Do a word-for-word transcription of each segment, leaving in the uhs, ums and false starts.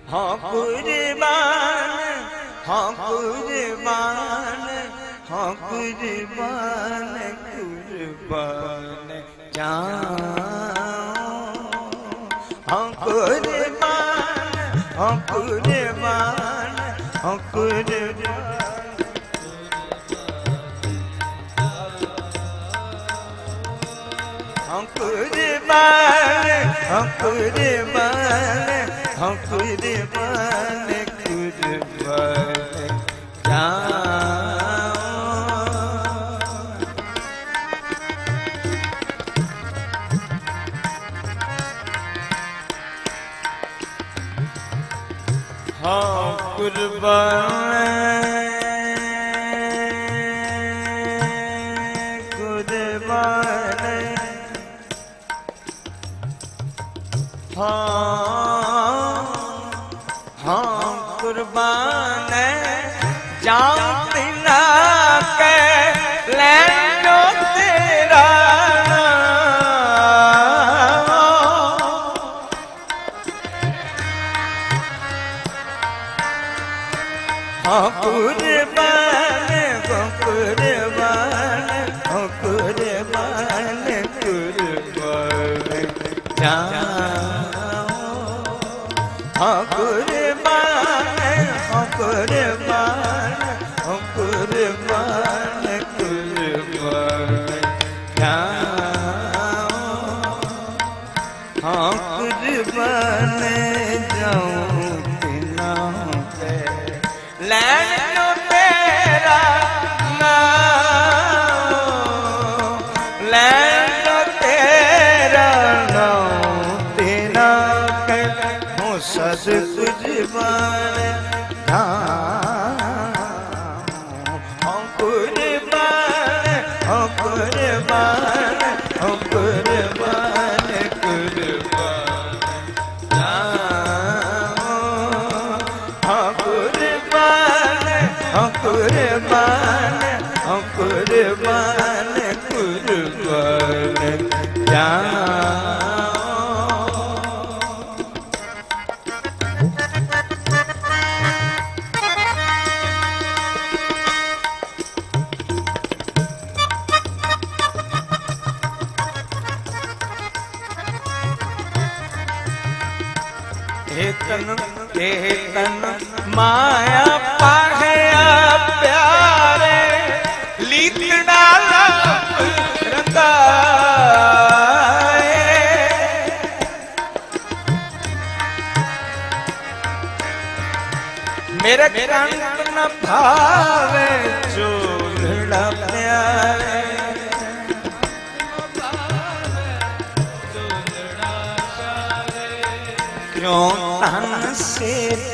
हाँ कुर्बान, हाँ कुर्बान, हाँ कुर्बान, कुर्बान जाऊं। हाँ कुर्बान, हाँ कुर्बान, हाँ कुर्बान, हाँ कुर्बान, हाँ कुर्बान, हाँ कुर्बान, कुर्बान जाऊं। हाँ कुर्बान, कुर्बान, हाँ हाँ कुर्बान जाऊं बिना के लैंडो तेरा। हाँ कुर्बान, कुर्बान, कुर्बान, कुर्बान जाऊं। हाँ कुर्बान, हाँ कुर्बान, हाँ कुर्बान, कुर्बान जाऊं। हाँ कुर्बान जाऊं बिना के लैंडो तेरा नाम, लैंडो तेरा नाम बिना के हूँ सद कुर्बान जाऊं। हाँ कुर्बान, हाँ कुर्बान, हाँ कुर्बान, कुर्बान जाऊं। हाँ कुर्बान, हाँ कुर्बान, हाँ कुर्बान, कुर्बान जाऊं। तन तन माया पाहया प्यारे लीतड़ा रंगाए। मेरे कंठ न भावे चोलड़ा प्यारे। क्यों तन से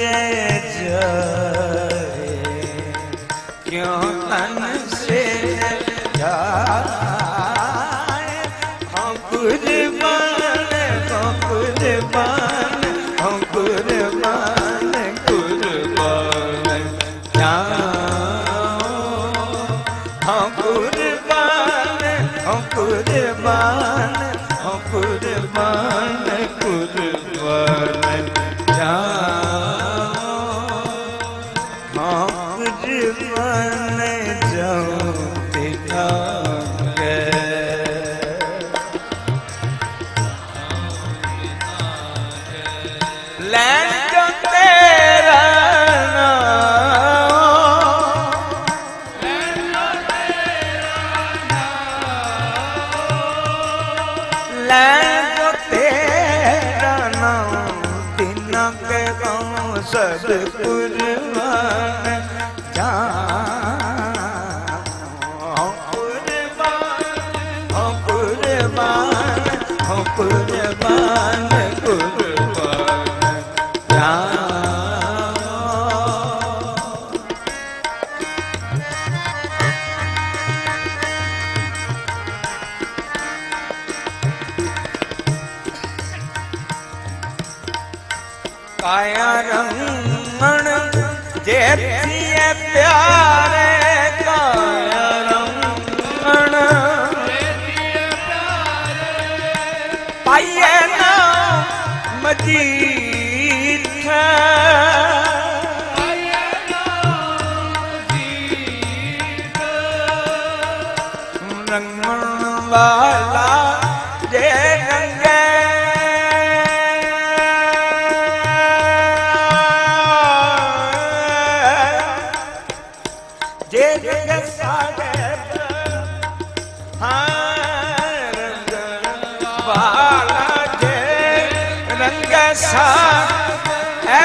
जाए, क्यों तन से जाए। हाँ कुर्बान, हाँ कुर्बान, हाँ कुर्बान, कुर्बान जाऊं। हाँ कुर्बान, हाँ कुर्बान, हाँ कुर्बान, कुर्बान जाऊं। हाँ कुर्बान जाऊं पिता के लैंडो तेरा नाम, लैंडो तेरा नाम बिना के गाँव सद कुर्बान जाऊं। हाँ कुर्बान, हाँ कुर्बान, हाँ कुर्बान, कुर्बान जाऊं। काया रंगण जेठिए प्यारे, काया रंगण पाइए ना मजीठ।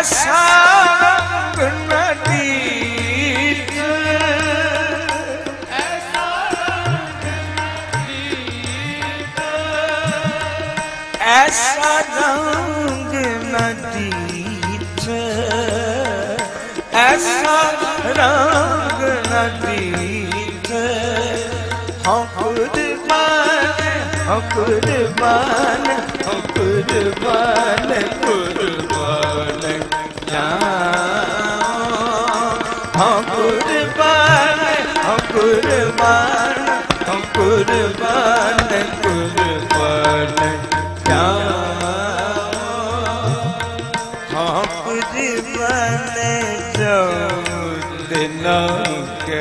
ऐसा रंग नदीत, ऐसा रंग नदीत, ऐसा रंग नदीत, ऐसा रंग नदीत। हम कुर्बान, हम कुर्बान, हम कुर्बान, कुर्बान हम कुर्बान, हम कुर्बान, हम कुर्बान, कुर्बान हम कुर्बान जो दिनों के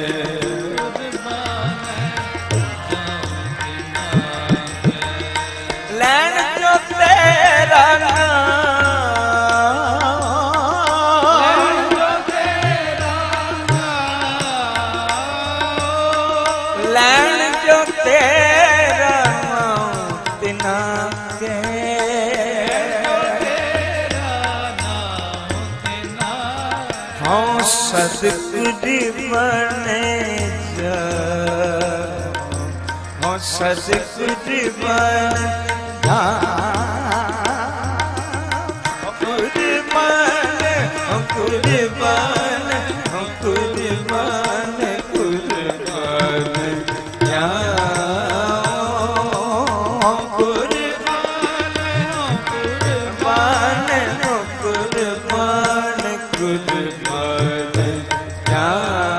लैन जो तेरा लैन जो तेरा तिना के हाँ सदकुरी बने जा हाँ सदकुरी बन जा कुर्बान कुर्बान कुर्बान कुर्बान या कुर्बान कुर्बान कुर्बान कुर्बान या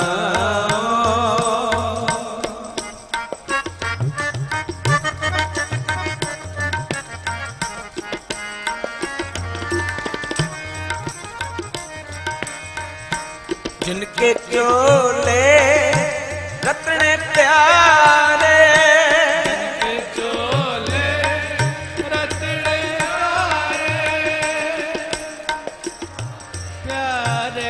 जिनके चोले रत्ने प्यारे, जिनके चोले रत्ने प्यारे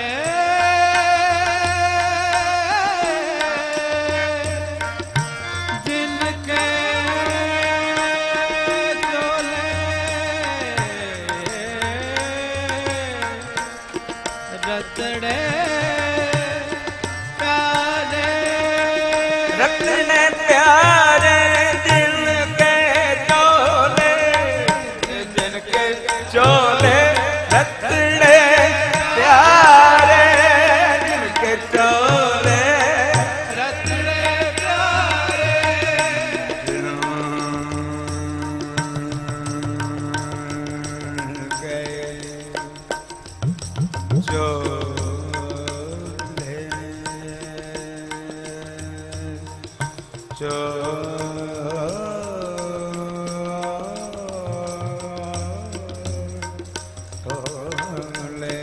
प्यारे, जिनके चोले रत्ने रत्ने प्यारे, जिनके चोले जिनके चोले रत्ने प्यारे, जिनके चोले रत्ने प्यारे चोले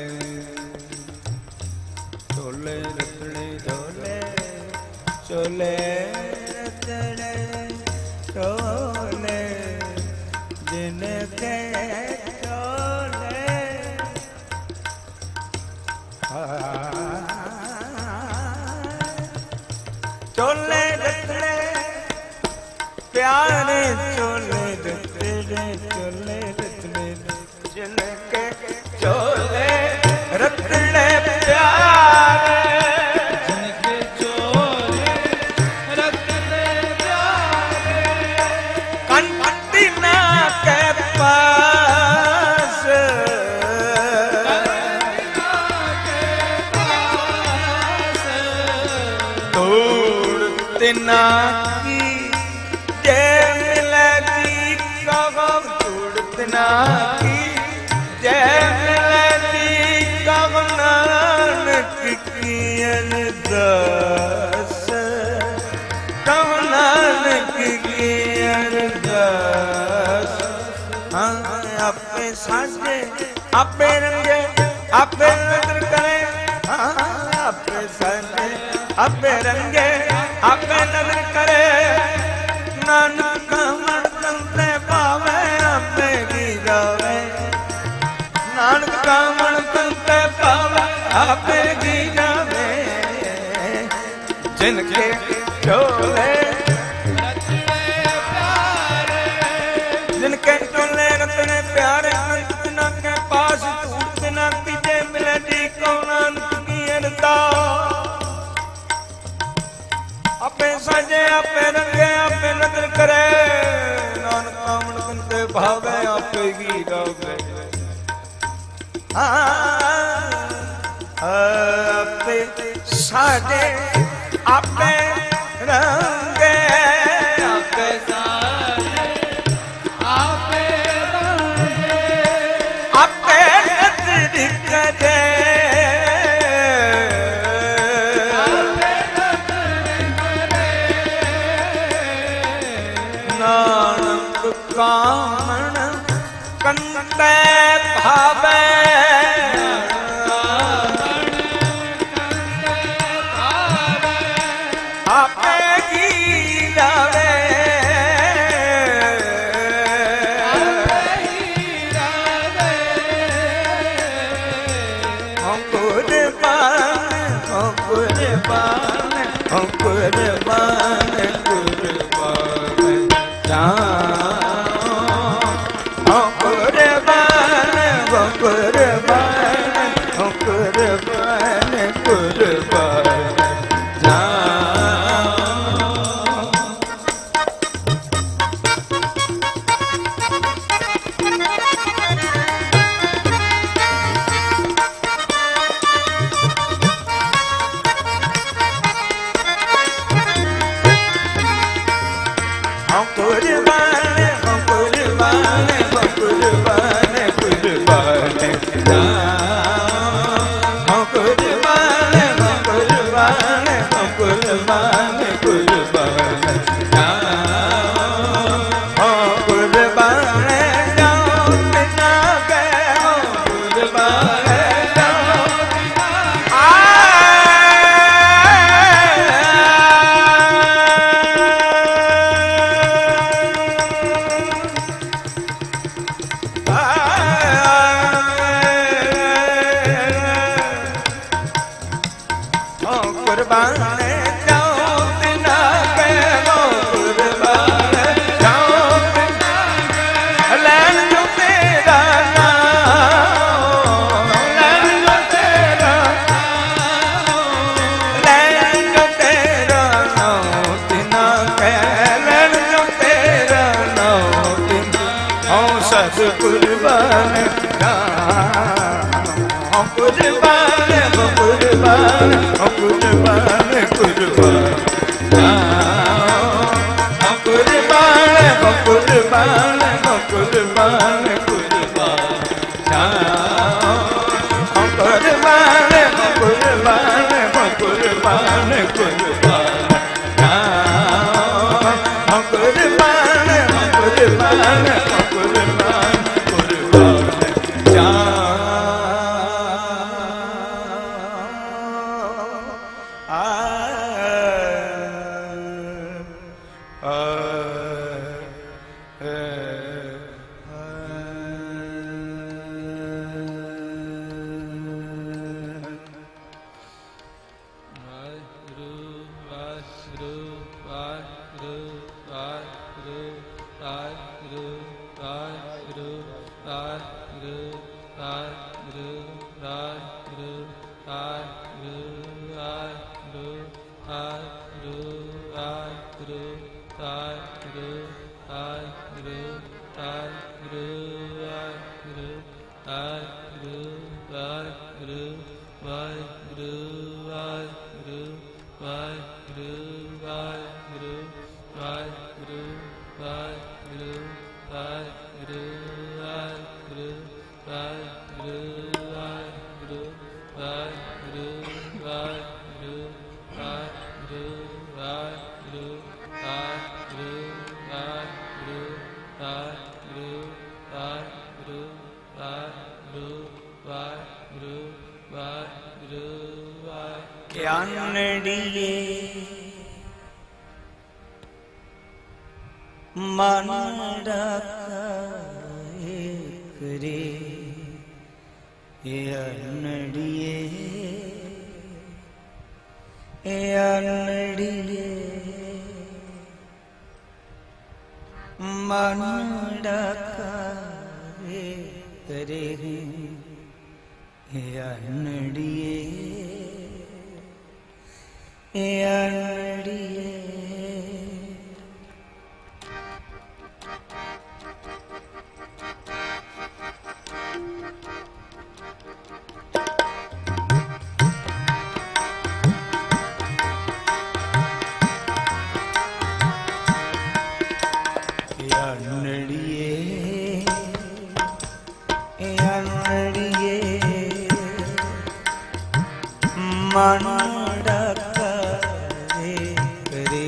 चोले रत्ने चोले चोले रत्ने चोले जिनके चोले चोले रत्ने प्यारे, चोले रत्ने चोले रत्ने जिनके चोले रत्ने प्यारे, जिनके चोले रत्ने प्यारे कंटिना के पास तोड़ते ना की जय मिलती कगम तोड़ते ना की जय मिलती कगम नानक की अरदास कगम नानक की अरदास हाँ आपे साजे आपे रंगे आपे नजर करे हाँ आपे साजे आपे रंगे आपे नजर करे नानक मन कंते पावे आपे गिरावे नानक का मन कंते पावे आपे गिरावे जिनके चोले रत्ने प्यारे, जिनके चोले रत्ने प्यारे अंत न के पास टूटते न की साजे आपे रंगे आपे नजर करे नानक कामण कंते भावे आपे की गावे आपे साजे आपे रंगे आपे साजे आपे रंगे आपे नजर करे कामण कंते भावे आपे की जावे हम कुर्बान हम कुर्बान हम कुर्बान कुर्बान जान मन करे अनड़िए अनड़िए मन करे करे अनड़िए अनड़िए मानड़ा करे करे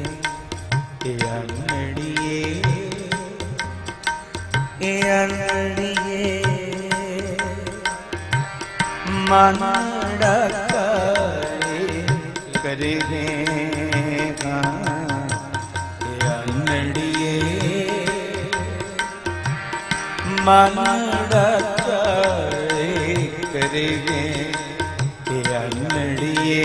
अनड़िए अनड़िए मानड़ा करे करे अनड़िए मानड़ा करे करे अनड़िए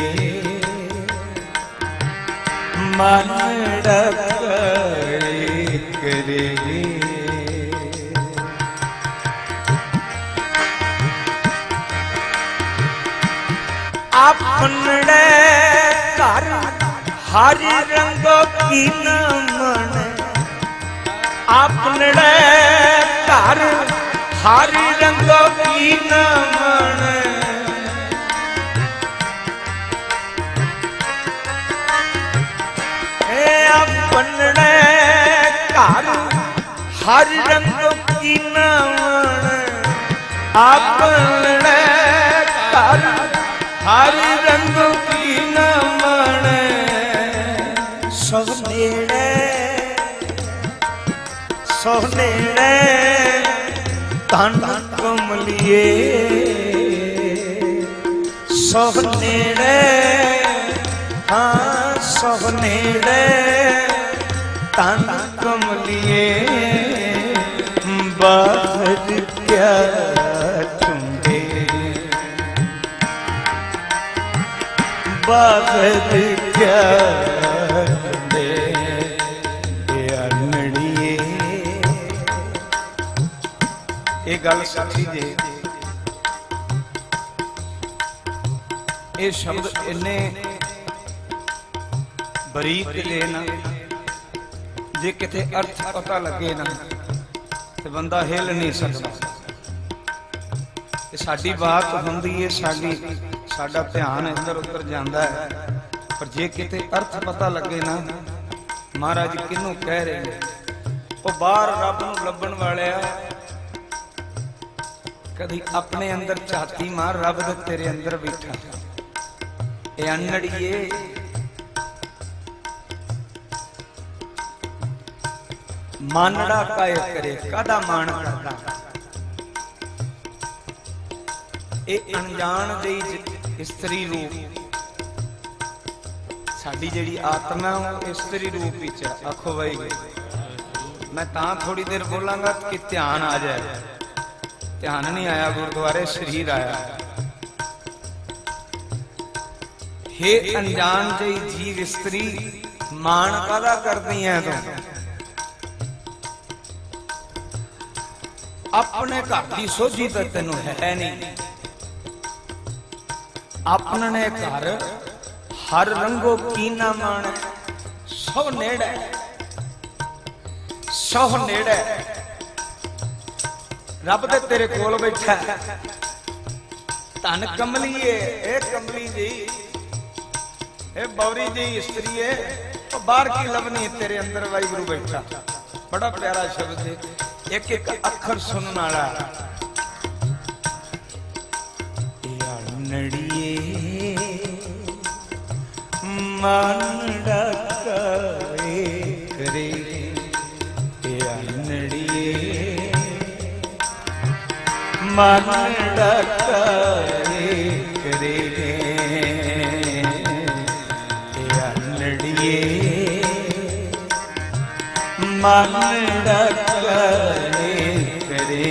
मानड़ा करे करे अपने घर हरि रंगो की न मन अपने घर हरि रंगो की न मन अपने घर हरि रंगो की न मन अपने घर हरि रंग की न मन सोनेड़े सोनेड़े तन कमलिए सोनेड़े हाँ सोनेड़े तन कमलिए बाहर क्या बागद क्या दे अनड़िए ये गल सच्ची जे ये शब्द इन्ने बरीक लेना जे किते अर्थ पता लगे ना तो बंदा हिल नहीं सकता। साडी बात होंदी है साडी साडा ध्यान इधर उधर जाता है पर जे किते अर्थ पता लगे ना महाराज किनू कह रहे हैं वो बाहर रब नूं लभण वाले कदी अपने अंदर झाती मार रब दे तेरे अंदर बैठा ए अनड़िए मानड़ा काय करे कादा मान करदा ए अनजान दे स्त्री रूप साडी जेड़ी आत्मा वो स्त्री रूप विच आखो भाई मैं तां थोड़ी देर बोलांगा कि ध्यान आ जाए ध्यान नहीं आया गुरुद्वारे शरीर आया हे अनजान जई जीव स्त्री मान कादा करदी है तू अपने घर की सोझी तो तेनू है नहीं अपने घर हर रंगो की ना मान सौ नेड़े सौ नेड़े रब दे तेरे कोल बैठा धन कमलीए ए कमली जी ए बौरी जी स्त्री है बाहर की लवनी तेरे अंदर वाहिगुरु बैठा बड़ा प्यारा शब्द है एक एक अखर सुनने वाला अनड़िए मानड़ा करे करे अनड़िए मानड़ा करे करे अनड़िए मानड़ा करे करे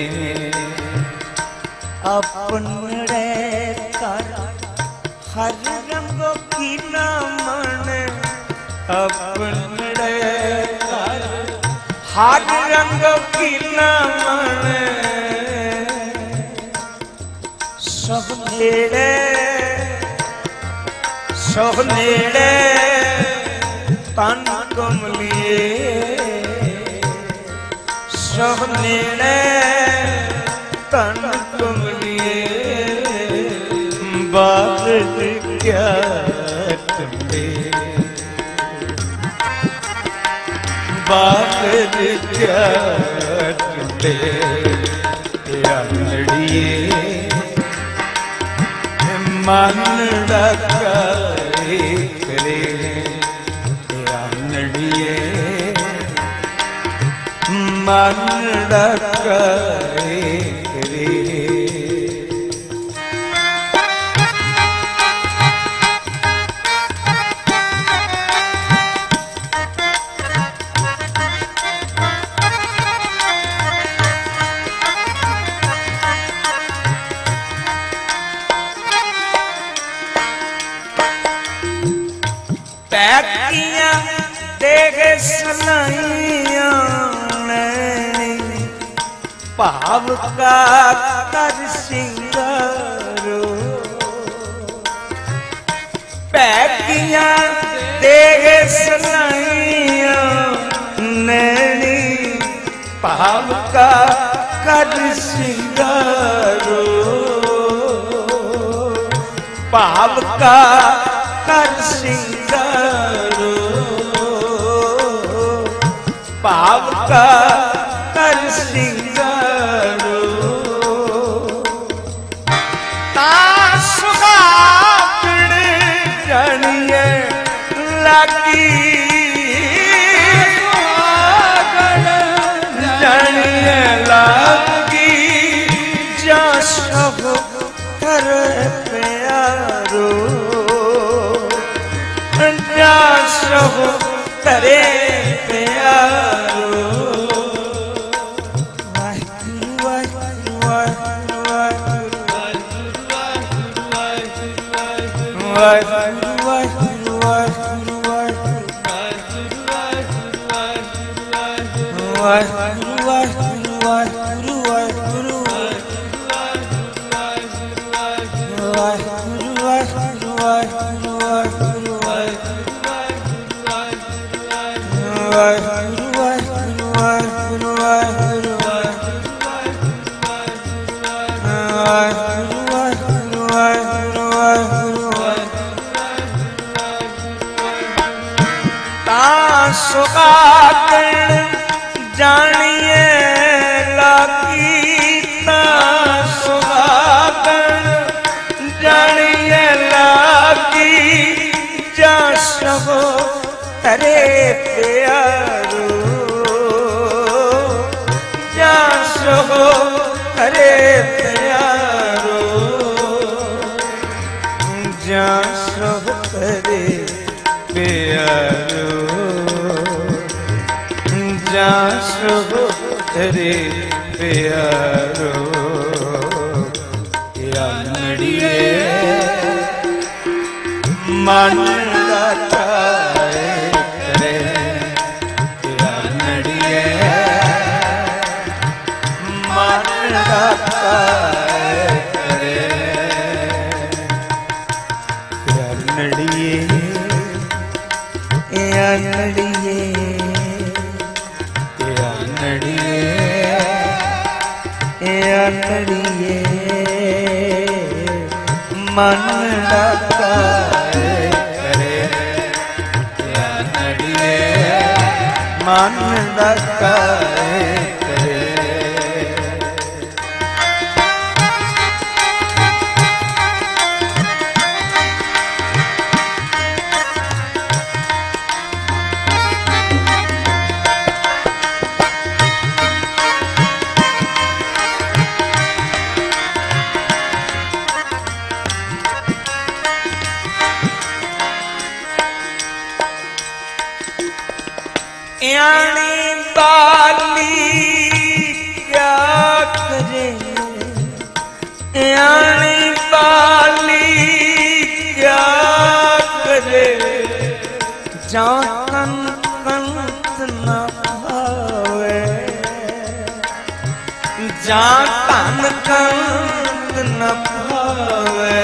अपने कर हर रंग की न मन अपने कर हर रंग की न मन सब नेड़े सब नेड़े तन कमलिए सब नेड़े तन कमलिए बात क्या तुम्हे बात क्या तुम्हे अनड़िए मन डकाए करे आनड़िए मन डकाए करे। पैकियां देख सलाइयां नैनी भाव का कर सिंगारो। पैकियां देख सलाइयां नैनी भाव का कर सिंगारो। भाव का कर सिंगारो। भाव का कर सिंगारो। ता सुहागण जानिए लागी सुहागण जानिए लागी जा सब कर प्यारो। जा सब करे प्यारो। वाहिगुरु वाहिगुरु वाहिगुरु वाहिगुरु वाहिगुरु वाहिगुरु वाहिगुरु वाहिगुरु सुहागण जानिए लागी। ता सुहागण जानिए लागी जा सब करे प्यारो। जा सब करे प्यारो। जा सब करे प्यारो। जा सब करे प्यारो। आनड़िए मन डकाए करे आनड़िए मन डकाए करे आनड़िए आनड़िए आनड़िए मन डकाए करे आनड़िए मन डकाए करे। यानी बाली क्या करे। यानी बाली क्या करे। जान कंत न भावे। जान कंत न भावे।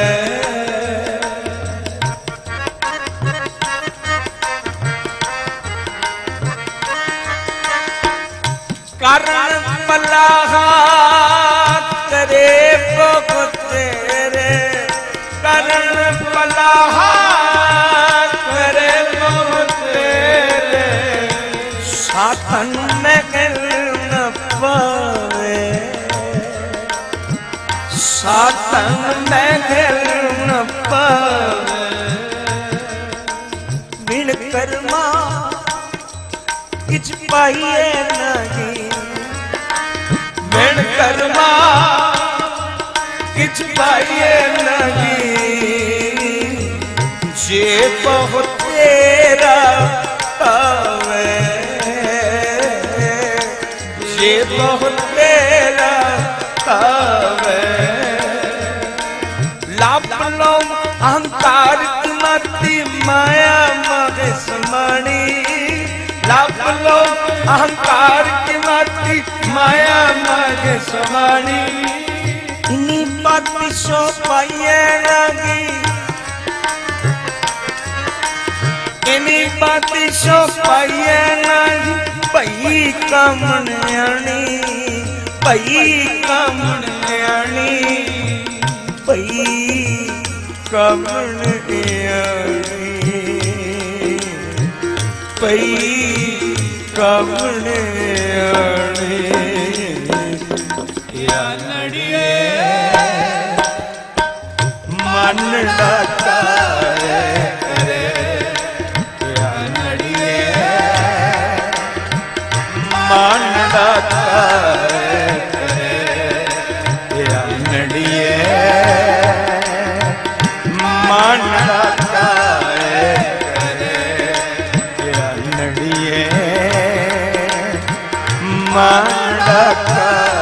करण मलाहा करे बहुत तेरे। करण मलाहा करे बहुत तेरे। साधन में गिर न पावे। साधन में दिल न पावे बिन कर्मा किछ पाइए नहीं बिन कर्मा किछ पाइए नहीं जे बहुत तेरा पावे जे बहुत तेरा पावे लाभ लो अहंकार की मति माया मगे समानी लाभ लो अहंकार की मति माया मगे समानी इन्हीं बाती सो पाइए लगी इन्हीं बाती सो पाइए लगी भई कामण्याणी भई कामण्याणी भई कामण्याणी भई कामण्याणी या नड़िए मन डाका करे या नड़िए मन डाका करे या नड़िए मन डाका करे या नड़िए मन डाका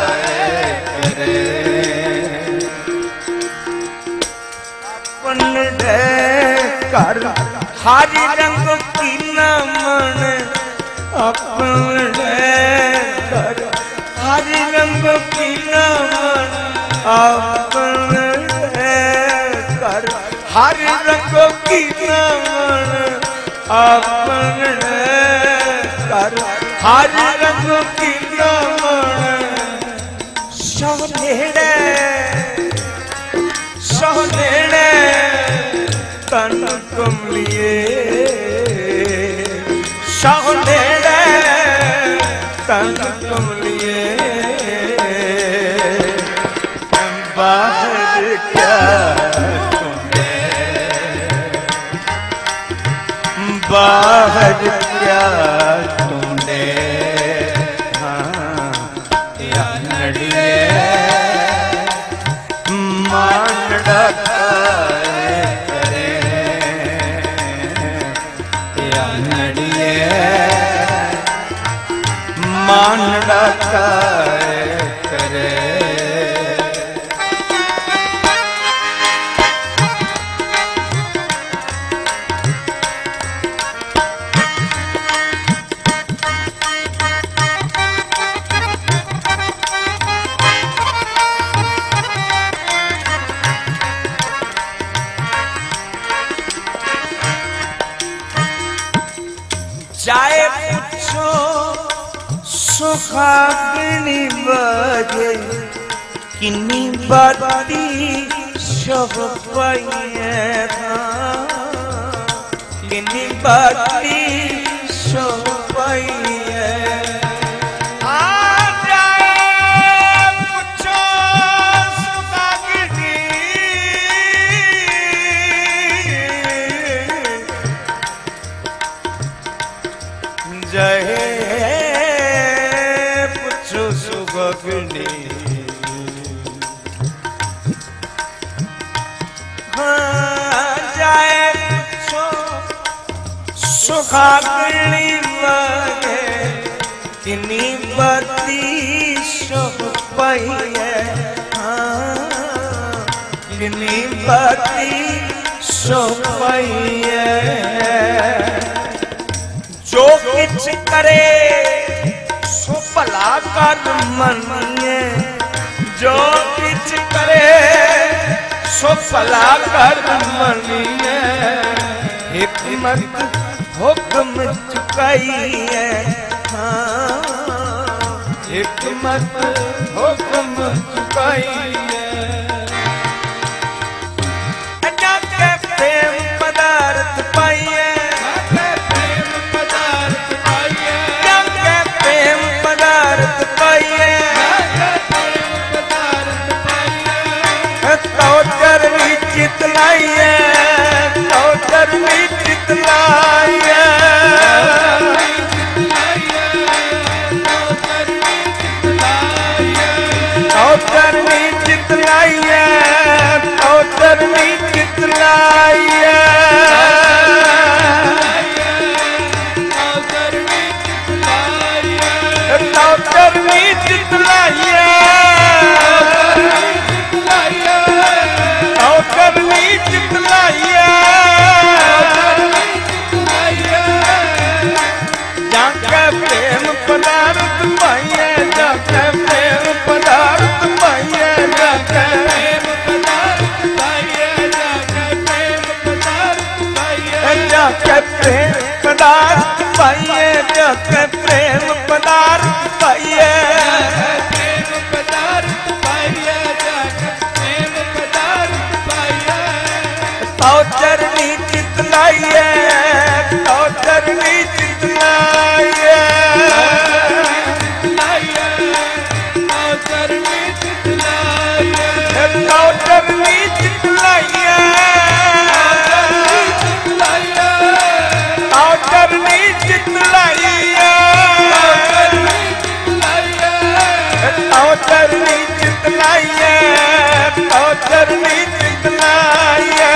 कर हरि रंग की नमन अपन कर हरि रंग की नमन अपन कर हरि रंग की नमन अपन कर हरि रंग की नमन सोनेड़े सोनेड़े तन कमलिए सोनेड़े तन कमलिए बाहर क्या तुमने बाहर क्या तुमने हाँ या नड़िए मान डाका मान डाका करे जाए पूछो सुहागनी बजे किन्नी बाती शब पाइए किन्नी बाती शब पाइए जय पुछो सुगगनी हाँ जाए पुछो सुगगनी मगे किन्नी बाती शोभ पाइए हाँ किन्नी बाती शोभ पाइए जो किछ करे सो भला कर मनिए जो किछ करे सो भला कर मनिए हिकमत हुक्म चुकाइए हाँ हिकमत हुक्म चुकाइए प्रेम पदार्थ पाइए तो चरवी जाके प्रेम पदार्थ पाइए, प्रेम पदार्थ पाइए, जाके प्रेम पदार्थ पाइए। तो चरनी चितलाइए, तो चरनी चितलाइए, तो चरनी चितलाइए, तो चरनी चितलाइए, तो चरनी चितलाइए, तो चरनी चितलाइए, तो चरनी चितलाइए।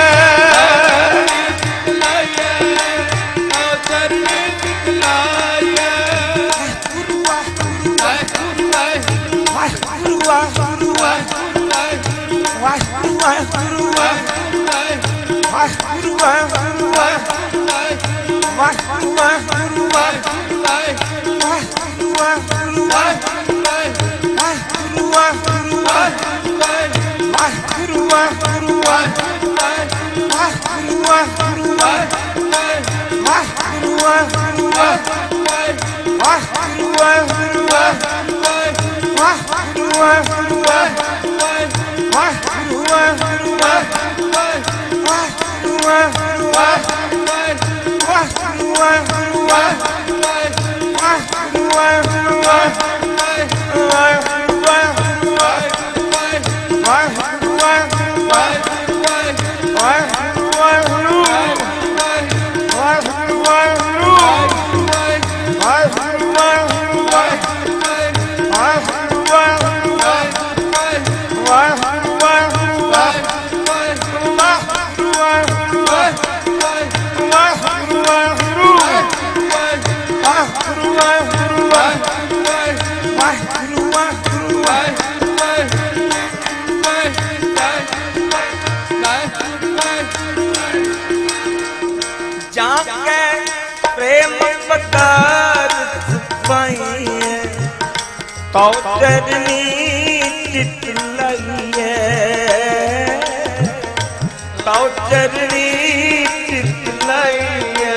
जाके प्रेम पदार्थ पाइए, तो चरनी चितलाइए, तो चरनी चितलाइए।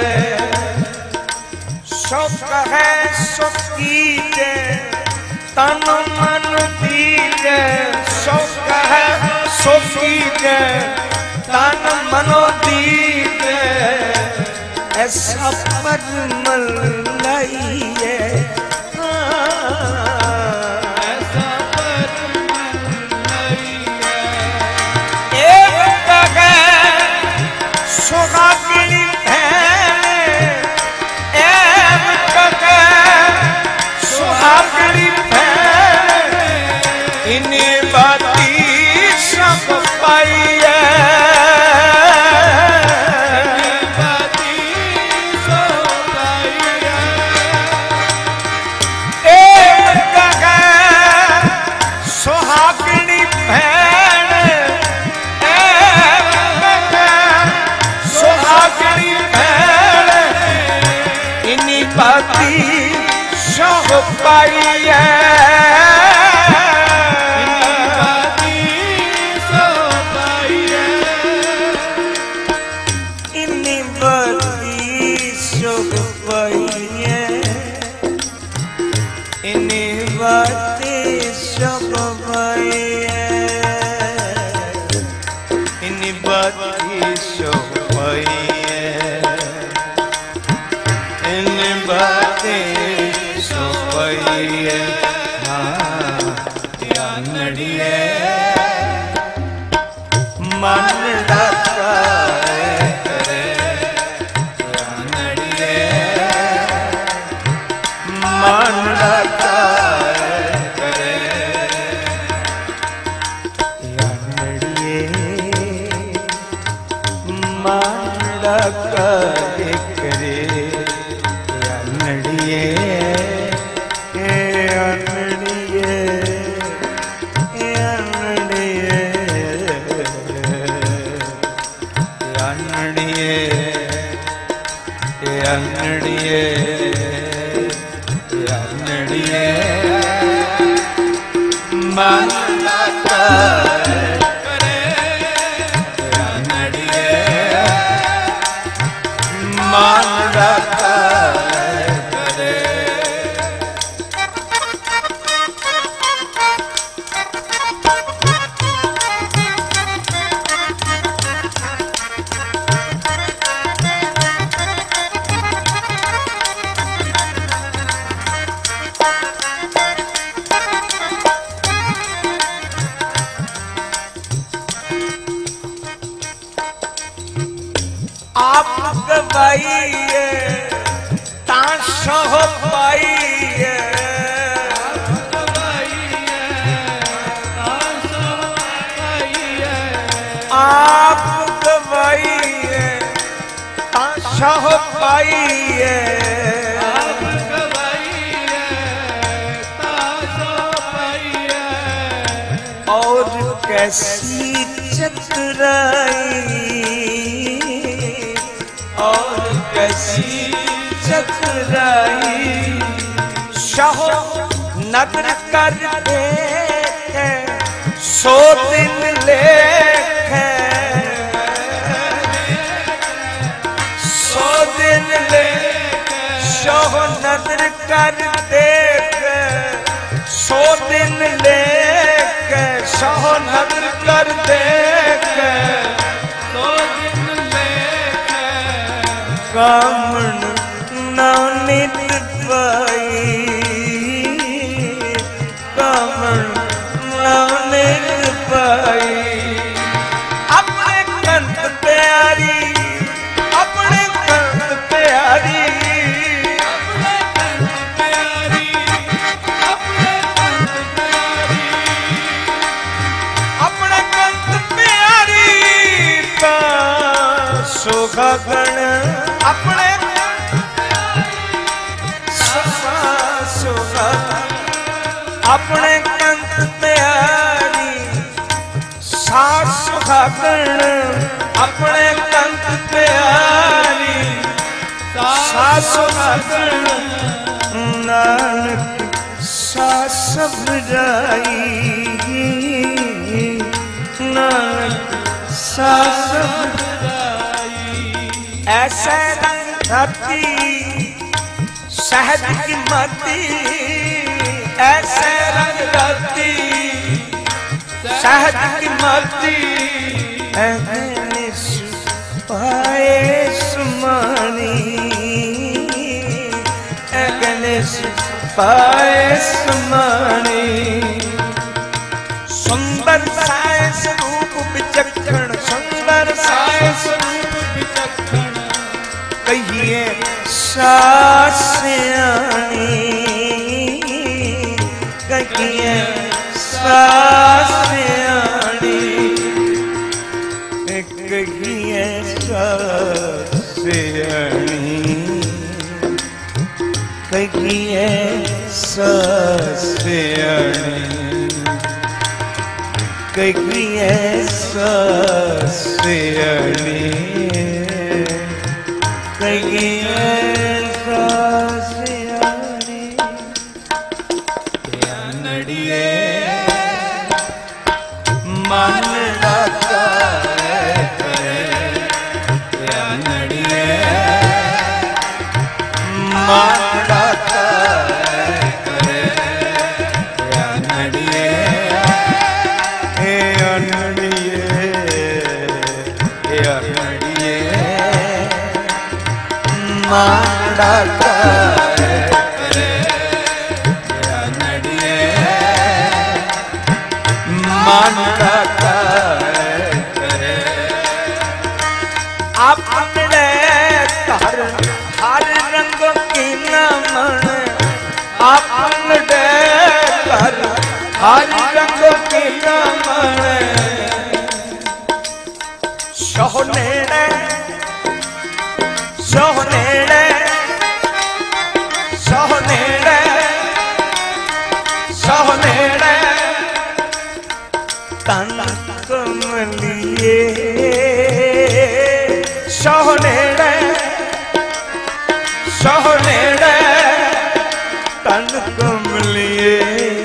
शौक है सुख कीजे, तन मन दीजे, शौक है सुख कीजे, तन मनो दीजे, ऐसा परमल लाइए, ऐसा परमल लाइए। एक बगैर सुहागिनी बहन, एक बगैर सुहागिनी बहन, इन्हीं बाती सब पाइए, पाइए, इन्हीं बाती सब पाइए, इन्हीं बाती सब पाइए, इन्हीं बाती सब पाइए, इन्हीं बाती पाइए। हाँ नड़िए मन डाका करे, नड़िए मन डाका करे, नड़िए मन डाका करे, नड़िए मन करे, मन करे, आप गवाइए ताशो पाइए, आप गवाइए ताशो पाइए, और कैसी चतुराई, और कैसी चतुराई, शाहो नदर कर देखे सो दिन लेखे, सो दिन लेखे शाहो नदर कर देखे सौ दिन लेके, शाहो नदर कर देखे सौ दिन लेके, कामन नवनीत पाई, कामन नवनीत पाई, अपने कंत प्यारी, अपने कंत प्यारी, सुखगण अपने सुख अपने कंत प्यारी, सास सुखगण अपने कंत प्यारी, सास सुखगण, नानक सास भजाई, नानक सास ऐसे रंग धरती सहज की मती, ऐसे रंग धरती सहज की मती, अगनिश पाए सुमानी, अगनिश पाए सुमानी, सुंदर साय स्वरूप विचक्षण, सुंदर साय स्वरूप विचक्षण, कहिए सासियानी, कहिए सासियानी, कहिए सासियानी, कहिए सासियानी, कहिए सासियानी, कहिए सासियानी, नड़िए मन लाता करे, नड़िए मन लाता करे, नड़िए मांडा करे, नड़िए मांडा करे, अपने हर हर रंग की नमन, अपने हर हर रंग की नमन, सोहनेड़े सोहनेड़े सोहनेड़े सोहनेड़े, तन कमलिए सोहनेड़े, सोहनेड़े तन कमलिए,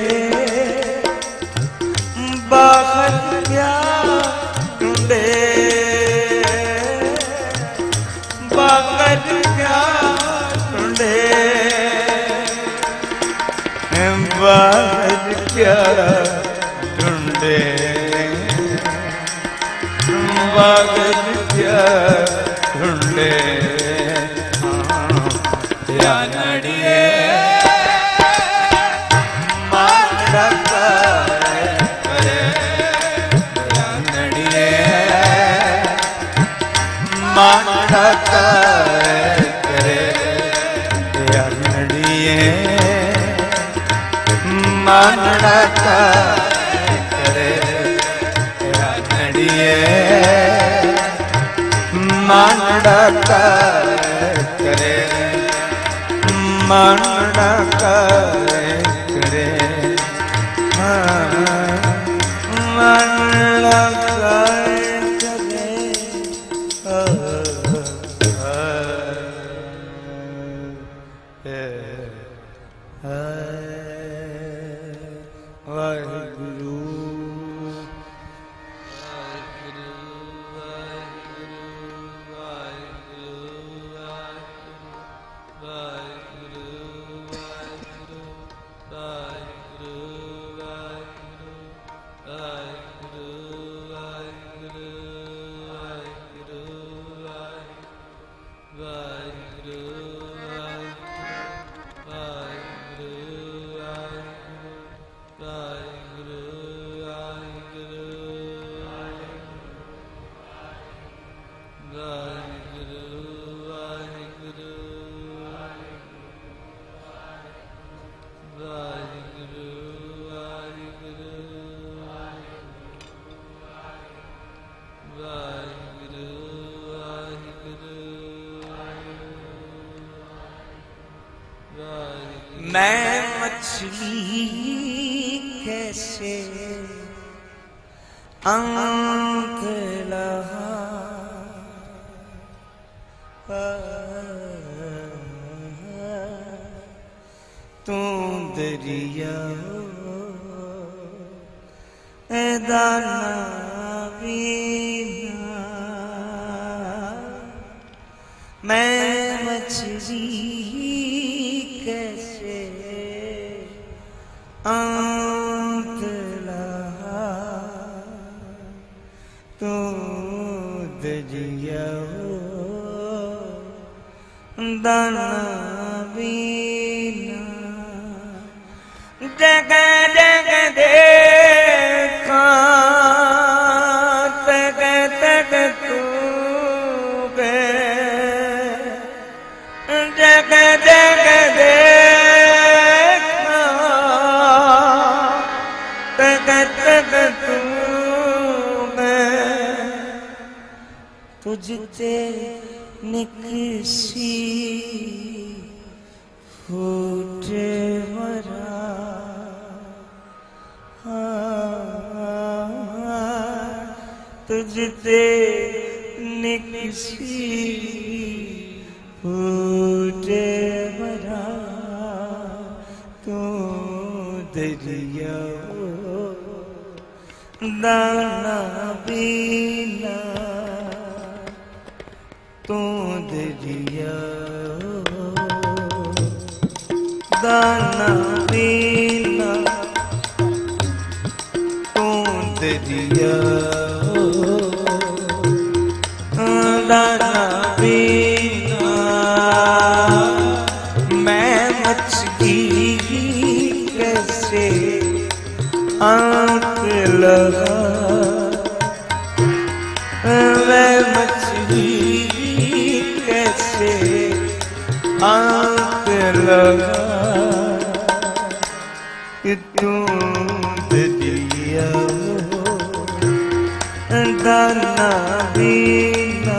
बाहर क्या ढूंढे, बाहर क्या ढूंढे, बाहर क्या ढूंढे, बाहर क्या ढूंढे, या नड़िए मांडा करे, या नड़िए मांडा ढका करे अनड़िए मन ढका करे अनड़िए मन ढका करे मन ढका करे मन ढका मैं मछली कैसे अंक लहा तू दरिया दाना बीना मैं मछली कैसे अंत लहा तू दरिया दाना बीना जगह जगह देखा तक तक तू गए जगह जगह देखा तक तक तू गए तुझते निकसी फूटे मरा तुझते निकसी फूटे मरा तू दरिया दाना बीना तू दरिया दाना बीना तू दरिया दाना बीना मैं मछली कैसे आंख लगा मैं मछली कैसे आंख लगा कि तू दरिया दाना बीना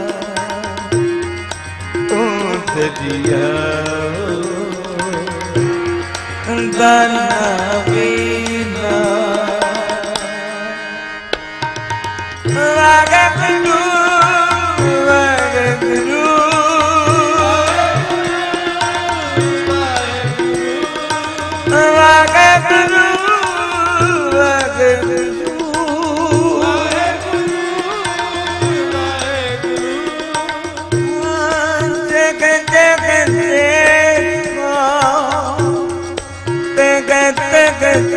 तू दरिया दाना बीना वागगुरु वागगुरु वागगुरु जगत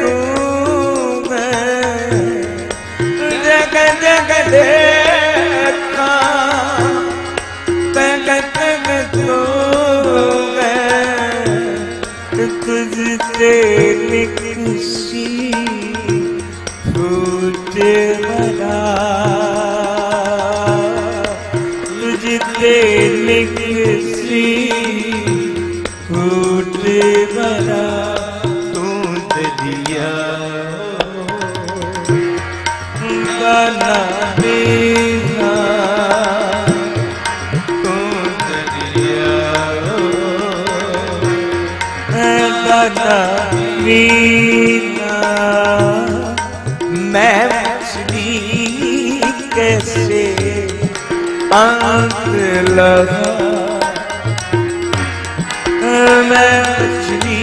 अंत लगा, मैं मछली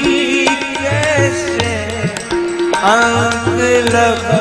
कैसे अंत लगा।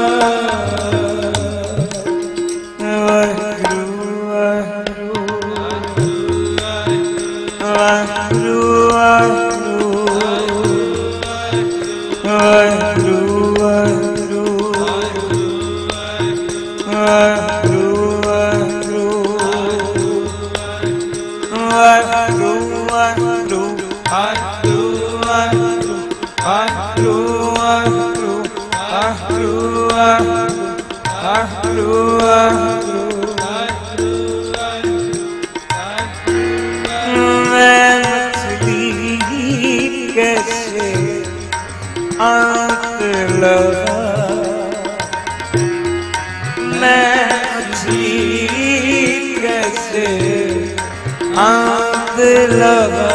अंत लगा, मैं मछली कैसे अंत लगा।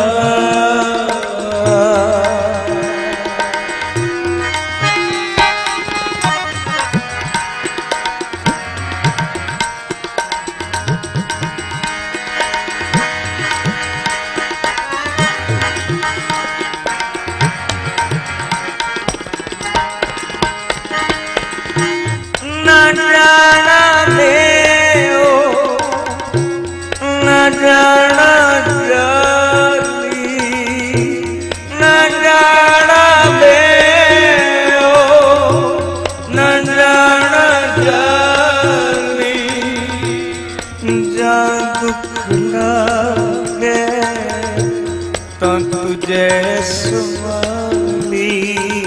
तुझे सुमाली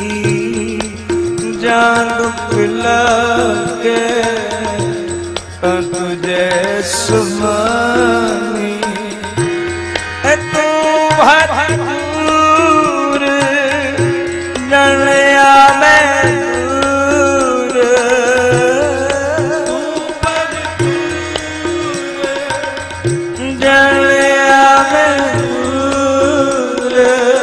जान दुख लगे तुझे सुमाली, तू भरपूर जलिया मैं दूर, तू भरपूर जलिया मैं दूर,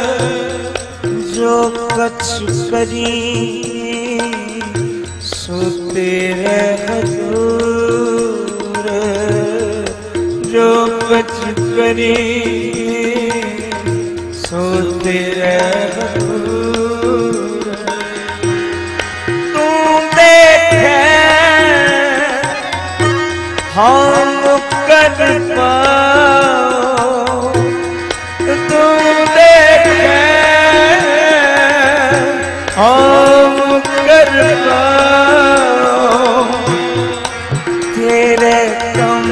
जो कछ करी सो तेरे हजूर, जो कछ करी सो तेरे हजूर। तू देखे हम कर पाओ, तू देखे हम कर पाओ, तेरे कम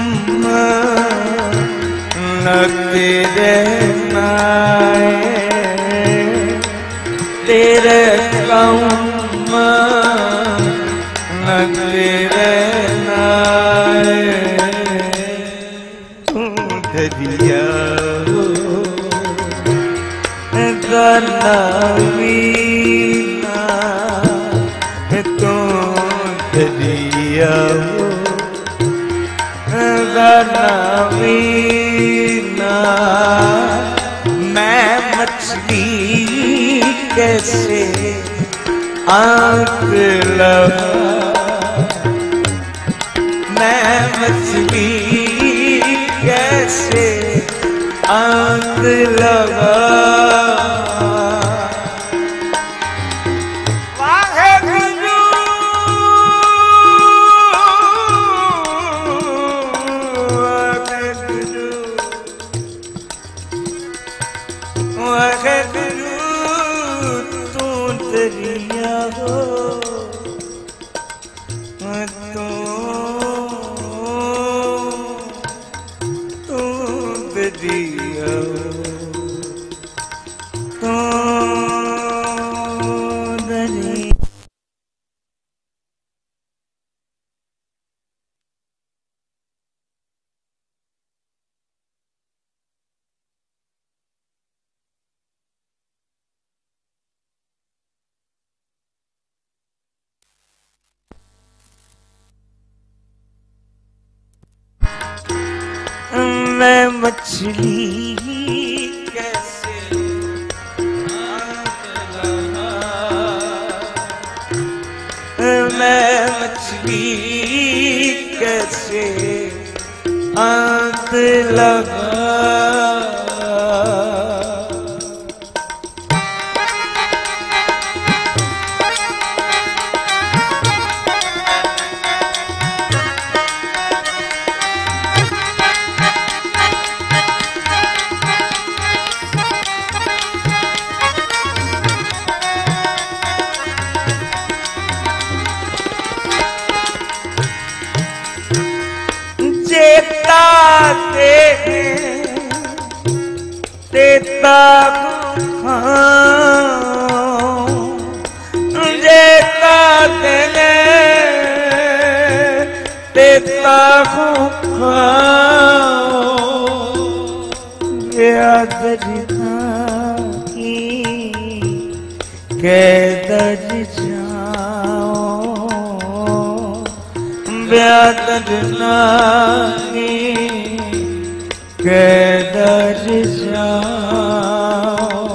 न तेरे नाए, तेरे कम न तेरे नाए। तू दरिया हो गनावीना, तू दरिया हो गनावीना, मैं मछली कैसे अंत लगा, मैं मछली कैसे अंत लगा। तू दरिया हो, तू तू दरिया हो, तू दरिया। मैं मछली कैसे मैं मछली कैसे के अंत लगा। चेता तेरे तेता चेता तेरे तेता बेदर्दा की कैदर जाओ बेदर्दा की कैदर जाओ।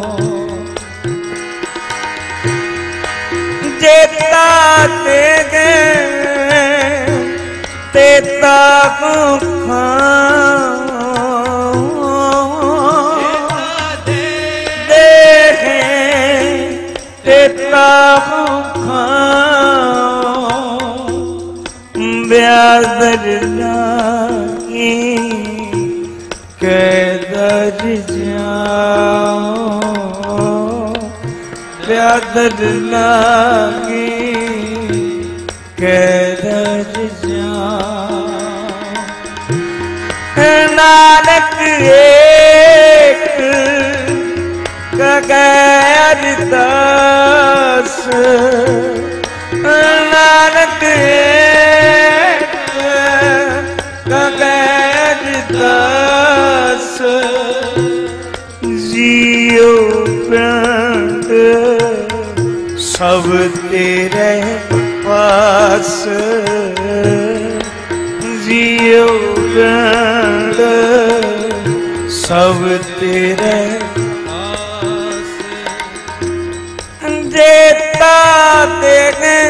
जेता तेगे तेता देखे तेता बेदर की कैदर जाओ बेदर की कैदर जाओ। नानक एक गैर दास नानक गैर दास जियो प्राण सब तेरे पास जियो प्राण सब तेरे पास। जेता तेरे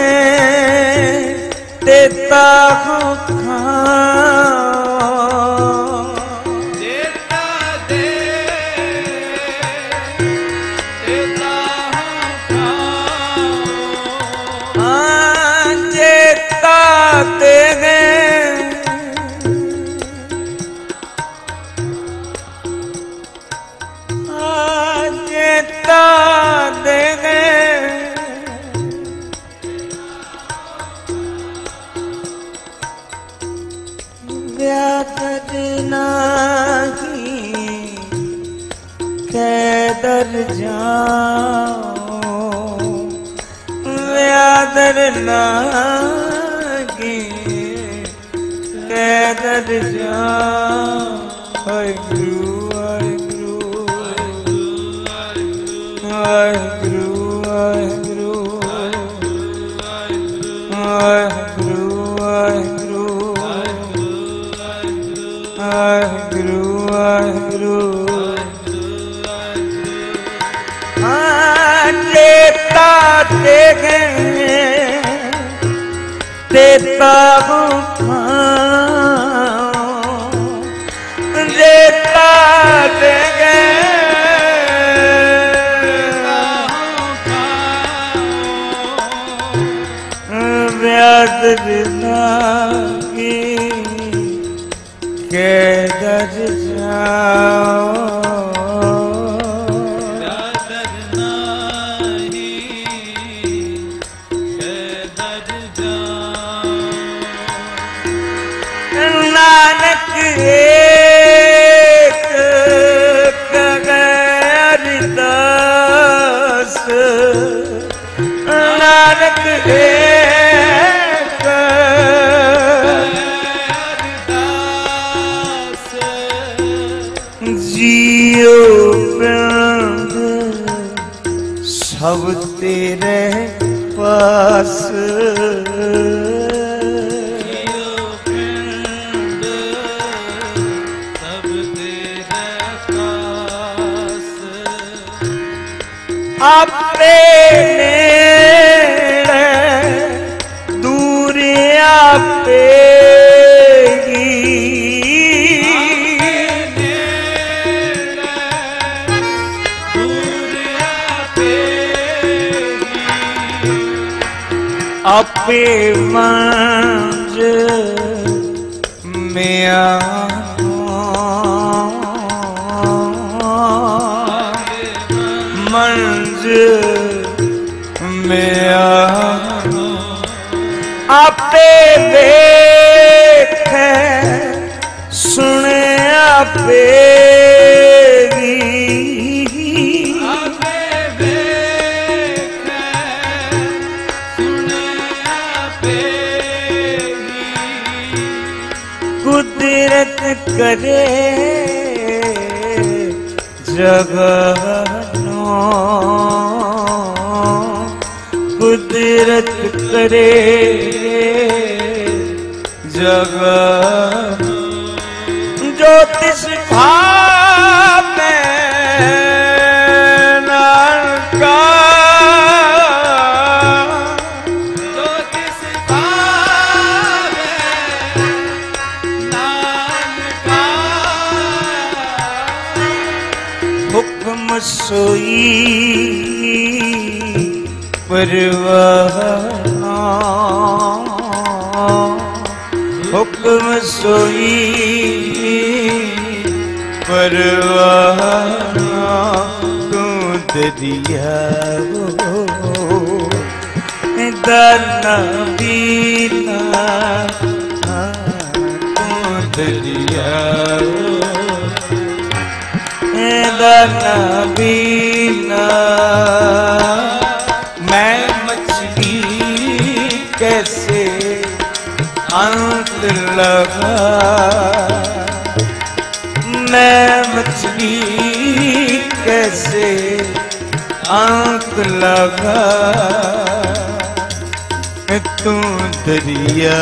तेता जेता दे तेता जेता तेरे जेता तेरे बेदर नहीं कैदर जाओ बेदर नहीं कैदर जाओ। वाहिगुरु वाहिगुरु वाहिगुरु वाहिगुरु वाहिगुरु वाहिगुरु वाहिगुरु वाहिगुरु। जेता तेगे तेता जेता तेगे बेदर की कैदर जाओ बेदर नहीं कैदर जाओ। नानक एक गैर दास नानक एक जियो प्राण सब तेरे पास आपे नेड़े दूर आपे आपे मंज म्यानो मंज म्यानो आपे देखे सुने आपे कुदरत करे जगनो कुदरत करे जगनो जो तिस भाव में नानका जो तिस भाव में नानका हुक्म सोई परवाना हुक्म सोई परवाना तू दरिया दाना बीना तू दरिया दाना बीना मैं मछली कैसे अंत लगा मैं मछली कैसे अंत लगा तू दरिया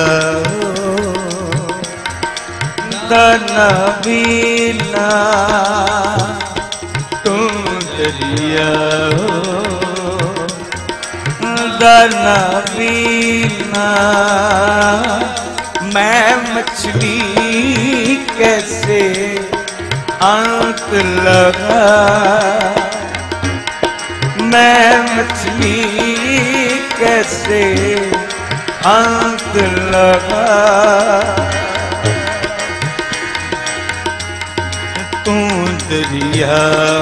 दाना बीना तू दरिया दाना बीना मैं मछली कैसे अंत लगा मैं मछली कैसे अंत लगा तू दरिया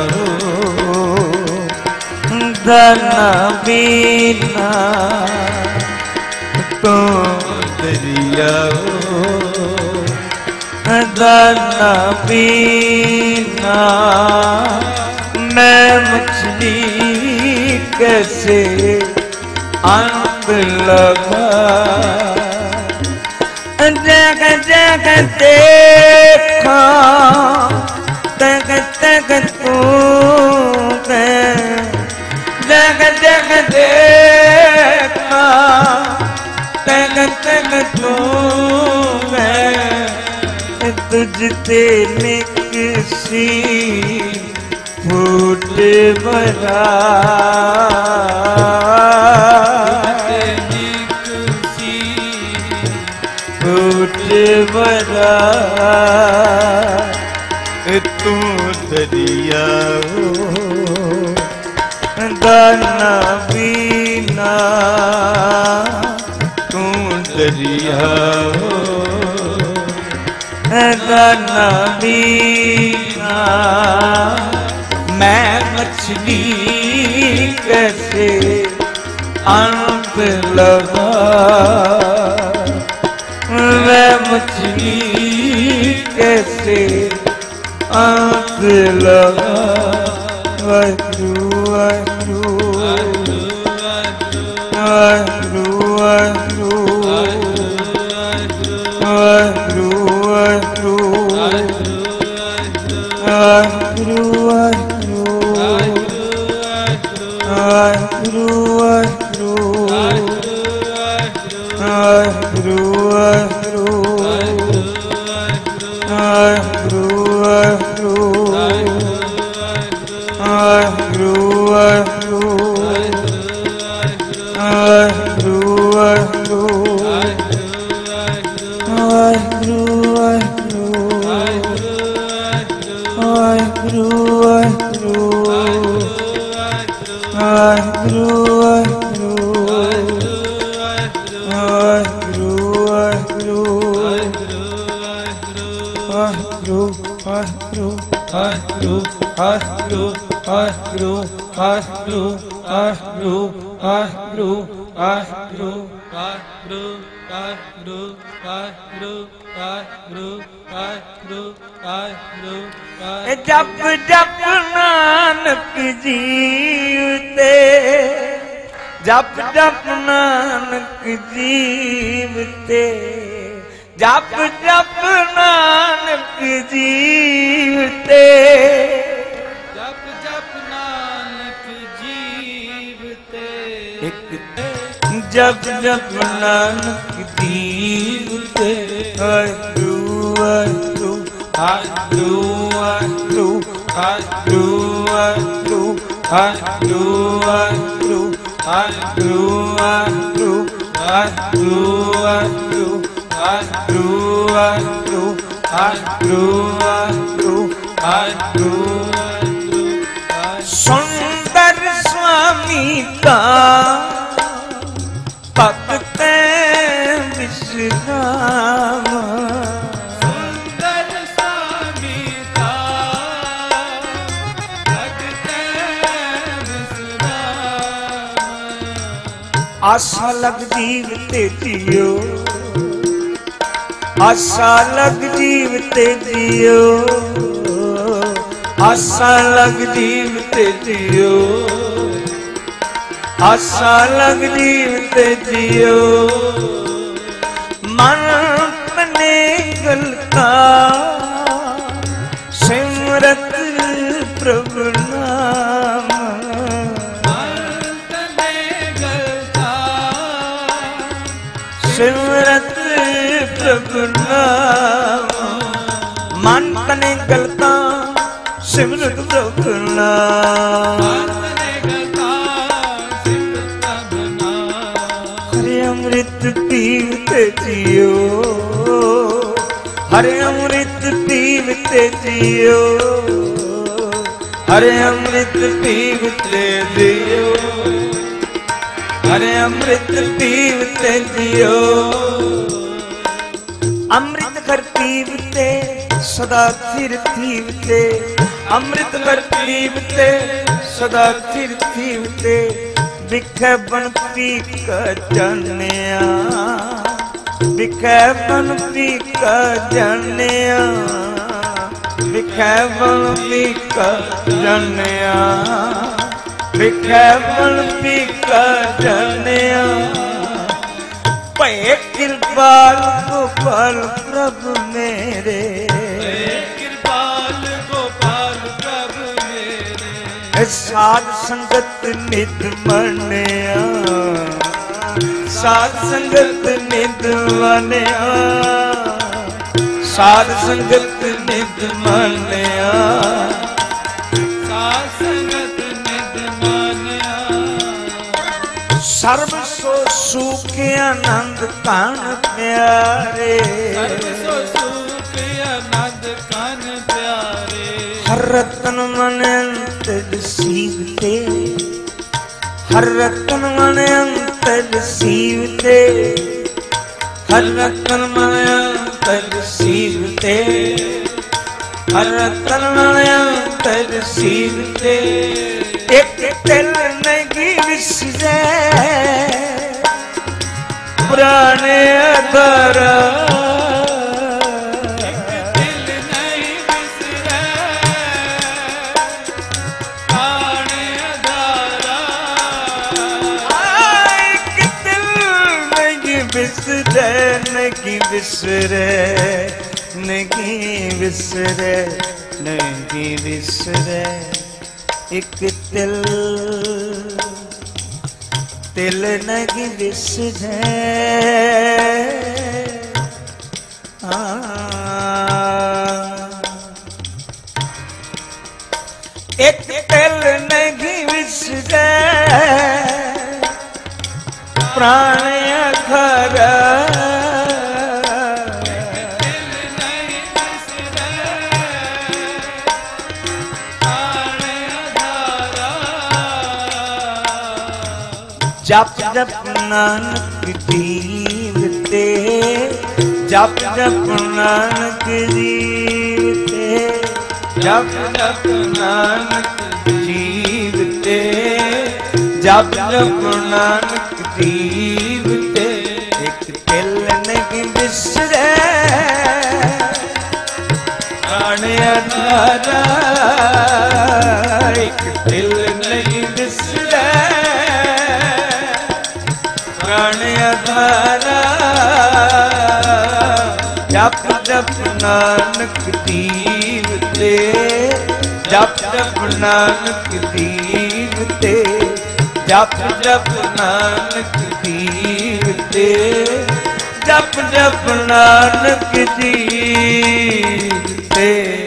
दाना बीना तू दरिया दाना बीना मैं मछली कैसे अंत लगा जग जग देखा तक तक तू जग जग देखा तक तक तू तुझते निकसी फूट भरा फूट भरा तू दरिया दाना बीना तू दरिया दाना बीना मैं मछली कैसे अंत लगा मैं मछली कैसे अंत लगा वाहिगुरू वाहिगुरू वाहिगुरू वाहिगुरू वाहिगुरू वाहिगुरू ਵਾਹਿਗੁਰੂ ਵਾਹਿਗੁਰੂ ਵਾਹਿਗੁਰੂ ਵਾਹਿਗੁਰੂ ਵਾਹਿਗੁਰੂ ਵਾਹਿਗੁਰੂ ਵਾਹਿਗੁਰੂ ਵਾਹਿਗੁਰੂ ਵਾਹਿਗੁਰੂ ਵਾਹਿਗੁਰੂ ਵਾਹਿਗੁਰੂ ਵਾਹਿਗੁਰੂ ਵਾਹਿਗੁਰੂ ਵਾਹਿਗੁਰੂ ਵਾਹਿਗੁਰੂ ਜਪ ਜਪ ਨਾਨਕ ਜੀਵਤੇ ਜਪ ਜਪ ਨਾਨਕ ਜੀਵਤੇ ਜਪ ਜਪ ਨਾਨਕ ਜੀਵਤੇ ਜਪ ਜਪ ਨਾਨਕ ਜੀਵਤੇ ਇੱਕ ਜਪ ਜਪ ਨਾਨਕ ਜੀਵਤੇ ਵਾਹਿਗੁਰੂ ਵਾਹਿਗੁਰੂ ਵਾਹਿਗੁਰੂ ਵਾਹਿਗੁਰੂ ਵਾਹਿਗੁਰੂ ਵਾਹਿਗੁਰੂ ਵਾਹਿਗੁਰੂ ਵਾਹਿਗੁਰੂ ਵਾਹਿਗੁਰੂ ਵਾਹਿਗੁਰੂ ਵਾਹਿਗੁਰੂ ਵਾਹਿਗੁਰੂ ਵਾਹਿਗੁਰੂ ਵਾਹਿਗੁਰੂ ਵਾਹਿਗੁਰੂ ਵਾਹਿਗੁਰੂ ਵਾਹਿਗੁਰੂ ਸੁੰਦਰ ਸੁਆਮੀ ਦਾ ਭਗਤੈ ਵਿਸ਼ਰਾਮ ਸੁੰਦਰ ਸੁਆਮੀ ਦਾ ਭਗਤੈ ਵਿਸਰਾਮ ਆਸਾ ਲਗ ਜੀਵ ਤੇ ਜੀਓ ਆਸਾ ਲਗ ਜੀਵ ਤੇ ਜੀਓ ਆਸਾ ਲਗ ਜੀਵ ਤੇ ਜੀਓ ਆਸਾ ਲਗ ਜੀਵ ਤੇ ਜੀਓ ਮਨ ਤਨੇ ਗਲਤਾ ਸਿਮਰਤ ਪ੍ਰਭ ਨਾਮ ਸਿਮਰਤ ਪ੍ਰਭ ਨਾਮ ਮਨ ਤਨੇ ਗਲਤਾ ਸਿਮਰਤ ਪ੍ਰਭ ਨਾਮ ਹਰੇ ਅੰਮ੍ਰਿਤ ਪੀਵ ਤੇ ਜੀਓ ਹਰੇ ਅੰਮ੍ਰਿਤ ਪੀਵ ਤੇ ਜੀਓ ਹਰੇ ਅੰਮ੍ਰਿਤ ਪੀਵ ਤੇ ਜੀਓ ਹਰੇ ਅੰਮ੍ਰਿਤ ਪੀਵ ਤੇ ਜੀਓ ਅੰਮ੍ਰਿਤ ਕਰ ਪੀਵ ਤੇ ਸਦਾ ਥਿਰ ਥੀਵ ਤੇ ਅੰਮ੍ਰਿਤ ਕਰ ਪੀਵ ਤੇ ਸਦਾ ਥਿਰ ਥੀਵ ਤੇ ਵਿਖੇ ਬਨ ਪੀ ਕਾ ਜਾਣਿਆ ਵਿਖੇ ਬਨ ਪੀ ਕਾ ਜਾਣਿਆ ਵਿਖੇ ਬਨ ਪੀ ਕਾ ਜਾਣਿਆ ਵਿਖੇ ਬਨ ਪੀ ਕਾ ਜਾਣਿਆ ਭੈ ਕਿਰਪਾਲ ਗੋਪਾਲ ਪ੍ਰਭ ਮੇਰੇ ਕਿਰਪਾਲ ਗੋਪਾਲ ਪ੍ਰਭ ਮੇਰੇ ਸਾਧ ਸੰਗਤ ਨਿਤ ਮੰਨਿਆ ਸਾਧ ਸੰਗਤ ਨਿਤ ਮੰਨਿਆ ਸਾਧ ਸੰਗਤ ਨਿਤ ਮੰਨਿਆ ਸਾਧ ਸੰਗਤ ਨਿਤ ਮੰਨਿਆ ਸਰਬ ਸੋ ਸੁਖ ਆਨੰਦ ਕਣ ਪਿਆਰੇ ਸਰਬ ਸੋ ਸੁਖ ਆਨੰਦ ਕਣ ਪਿਆਰੇ ਹਰ ਰਤਨ ਮਨ ਅੰਤਰ ਸੀਵਤੇ ਹਰ ਰਤਨ ਮਨ ਅੰਤਰ ਸੀਵਤੇ ਹਰ ਰਤਨ ਮਨ ਅੰਤਰ ਸੀਵਤੇ ਹਰ ਰਤਨ ਮਨ ਅੰਤਰ ਸੀਵਤੇ ਇੱਕ ਤਿਲ ਨਹੀਂ ਵਿਸਰੇ ਪੁਰਾਣੇ ਅਧਰਾ ਵਿਸਰੇ ਨਹੀਂ ਵਿਸਰੇ ਨਹੀਂ ਵਿਸਰੇ ਨਹੀਂ ਵਿਸਰੇ ਇੱਕ ਤਿਲ ਤਿਲ ਨਹੀਂ ਵਿਸਰੇ ਇੱਕ ਤਿਲ ਨਹੀਂ ਵਿਸਰੇ ਪ੍ਰਾਣ ਅਖਰ ਜਪ ਜਪ ਨਾਨਕ ਜੀਵਤੇ ਜਪ ਜਪ ਨਾਨਕ ਜੀ ਜਪ ਜਪ ਨਾਨਕ ਜੀਵ ਤੇ, ਜਪ ਜਪ ਨਾਨਕ ਜੀਵ ਤੇ, ਇੱਕ ਤਿਲ ਨਹੀਂ ਵਿਸਰੇ ਪ੍ਰਾਣ ਆਧਾਰਾ, ਇੱਕ ਤਿਲ ਨਹੀਂ ਵਿਸਰੇ ਪ੍ਰਾਣ ਆਧਾਰਾ, ਜਪ ਜਪ ਨਾਨਕ ਜੀਵ ਤੇ, ਜਪ ਜਪ ਨਾਨਕ ਜੀਵ ਤੇ, ਜਪ ਜਪ ਨਾਨਕ ਜੀਵ ਤੇ, ਜਪ ਜਪ ਨਾਨਕ ਜੀਵ ਤੇ।